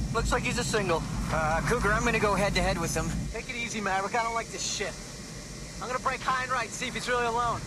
Looks like he's a single. Cougar, I'm gonna go head-to-head with him. Take it easy, Maverick. I don't like this shit. I'm gonna break high and right, see if he's really alone.